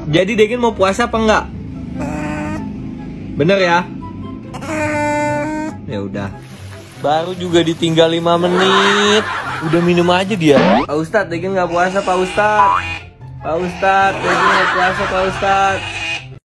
Jadi Degen mau puasa apa enggak? Bener ya? Ya udah. Baru juga ditinggal 5 menit. Udah minum aja dia. Pak Ustadz, Degen nggak puasa Pak Ustadz. Pak Ustadz, Degen nggak puasa Pak Ustadz.